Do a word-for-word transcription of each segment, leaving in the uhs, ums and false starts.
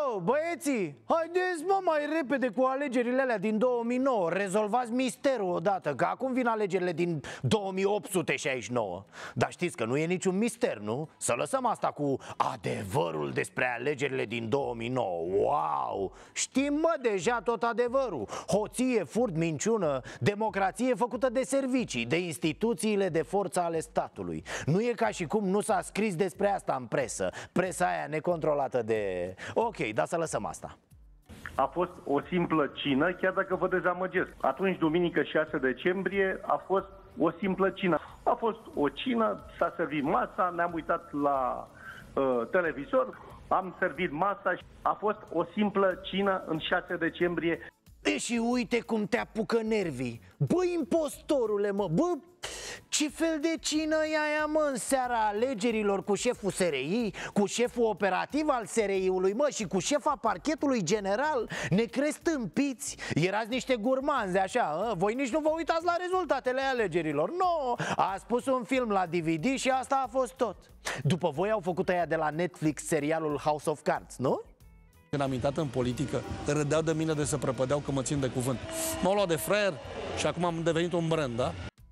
Alo, băieții, haideți mă mai repede cu alegerile alea din două mii nouă. Rezolvați misterul odată, că acum vin alegerile din două mii opt sute șaizeci și nouă. Dar știți că nu e niciun mister, nu? Să lăsăm asta cu adevărul despre alegerile din două mii nouă. Wow! Știm mă deja tot adevărul. Hoție, furt, minciună, democrație făcută de servicii, de instituțiile de forță ale statului. Nu e ca și cum nu s-a scris despre asta în presă. Presa aia necontrolată de... Ok, dar să lăsăm asta. A fost o simplă cină, chiar dacă vă dezamăgesc. Atunci, duminică șase decembrie, a fost o simplă cină. A fost o cină, s-a servit masa, ne-am uitat la uh, televizor, am servit masa și a fost o simplă cină în șase decembrie. E, și uite cum te apucă nervii. Bă, impostorule, mă, bă, ce fel de cină e aia, mă, în seara alegerilor cu șeful S R I, cu șeful operativ al S R I-ului, mă, și cu șefa parchetului general? Ne crezi tâmpiți? Erați niște gurmanzi, așa, a? Voi nici nu vă uitați la rezultatele alegerilor. Nu, a spus un film la D V D și asta a fost tot. După voi au făcut aia de la Netflix serialul House of Cards, nu? Când am intrat în politică, râdeau de mine de să prăpădeau că mă țin de cuvânt. M-au luat de fraier și acum am devenit un brand, da?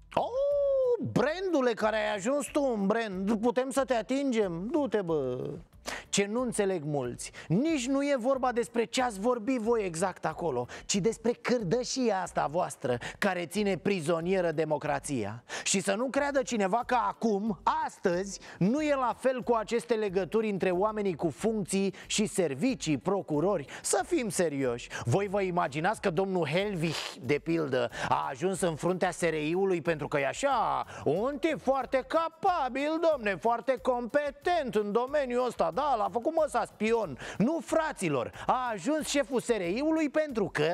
Oh, brandule, care ai ajuns tu un brand, putem să te atingem? Du-te, bă! Ce nu înțeleg mulți, nici nu e vorba despre ce ați vorbit voi exact acolo, ci despre cârdășia asta voastră care ține prizonieră democrația. Și să nu creadă cineva că acum, astăzi, nu e la fel cu aceste legături între oamenii cu funcții și servicii, procurori. Să fim serioși. Voi vă imaginați că domnul Helvig, de pildă, a ajuns în fruntea S R I-ului pentru că e așa, un tip foarte capabil, domne, foarte competent în domeniul ăsta, da, l-a făcut măsa spion. Nu, fraților, a ajuns șeful S R I-ului pentru că...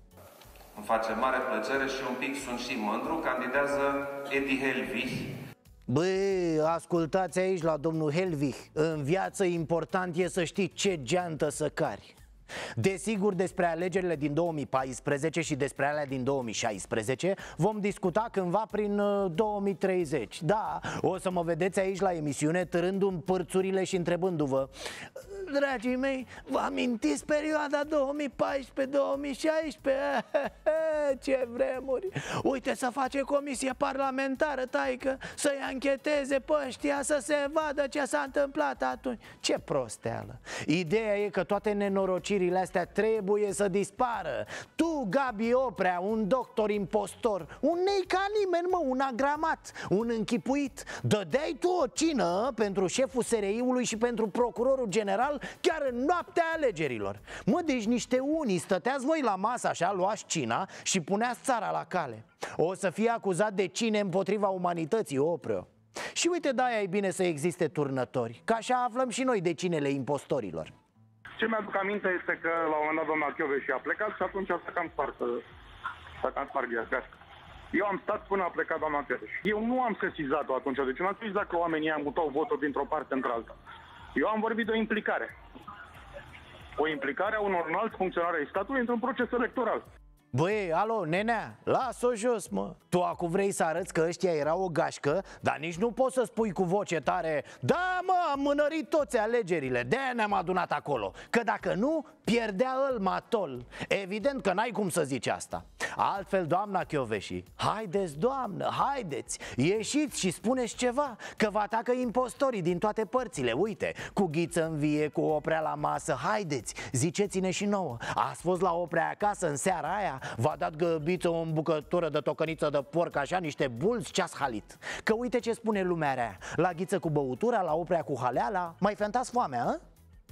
Îmi face mare plăcere și un pic sunt și mândru, candidează Edi Helvig. Băi, ascultați aici la domnul Helvig. În viață important e să știi ce geantă să cari. Desigur, despre alegerile din două mii paisprezece și despre alea din două mii șaisprezece vom discuta cândva prin două mii treizeci. Da, o să mă vedeți aici la emisiune târându-mi părțurile și întrebându-vă: dragii mei, vă amintiți perioada două mii paisprezece două mii șaisprezece? Ce vremuri! Uite, să face comisie parlamentară, taică, să-i ancheteze pe ăștia, să se vadă ce s-a întâmplat atunci. Ce prosteală! Ideea e că toate nenorocirile astea trebuie să dispară. Tu, Gabi Oprea, un doctor impostor, un nei ca nimeni, mă, un agramat, un închipuit, dădeai tu o cină pentru șeful S R I-ului și pentru procurorul general chiar în noaptea alegerilor. Mă, deci niște unii stăteați voi la masă așa, luați cina și puneați țara la cale. O să fie acuzat de cine împotriva umanității, Opreo. Și uite, de-aia e bine să existe turnători, că așa aflăm și noi de cinele impostorilor. Ce mi-aduc aminte este că la un moment dat doamna Chioveși a plecat și atunci s-a cam spart, s-a cam spart ghească. Eu am stat până a plecat doamna Chioveși. Eu nu am sesizat-o atunci, deci nu am sesizat că oamenii am mutau voturi dintr-o parte într-alta. Eu am vorbit de o implicare. O implicare a unor înalți funcționari ai statului într-un proces electoral. Băi, alo, nenea, las-o jos, mă. Tu acum vrei să arăți că ăștia erau o gașcă, dar nici nu poți să spui cu voce tare: da, mă, am mânărit toți alegerile, de-aia ne-am adunat acolo. Că dacă nu, pierdea îl matol. Evident că n-ai cum să zici asta. Altfel, doamna Chioveși, haideți, doamnă, haideți, ieșiți și spuneți ceva, că vă atacă impostorii din toate părțile. Uite, cu Ghiță în vie, cu Oprea la masă, haideți, ziceți-ne și nouă. Ați fost la Oprea acasă în seara aia? V-a dat găbiță o bucătură de tocăniță de porc, așa, niște bulți, ce-ați halit? Că uite ce spune lumea rea: la Ghiță cu băutura, la Oprea cu haleala. Mai fentați foamea, a?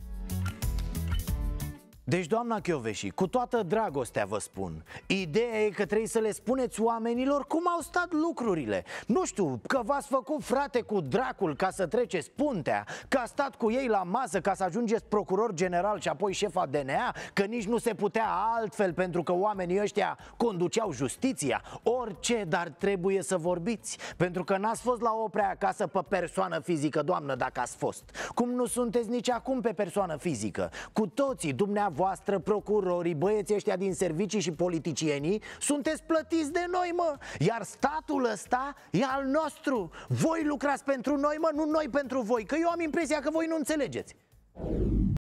Deci, doamna Chioveși, cu toată dragostea vă spun, ideea e că trebuie să le spuneți oamenilor cum au stat lucrurile. Nu știu, că v-ați făcut frate cu dracul ca să treceți puntea, că a stat cu ei la masă ca să ajungeți procuror general și apoi șefa D N A, că nici nu se putea altfel pentru că oamenii ăștia conduceau justiția. Orice, dar trebuie să vorbiți, pentru că n-ați fost la Oprea acasă pe persoană fizică, doamnă, dacă ați fost. Cum nu sunteți nici acum pe persoană fizică. Cu toții, dumneavoastră, voastră, procurorii, băieții ăștia din servicii și politicienii, sunteți plătiți de noi, mă. Iar statul ăsta e al nostru. Voi lucrați pentru noi, mă, nu noi pentru voi. Că eu am impresia că voi nu înțelegeți.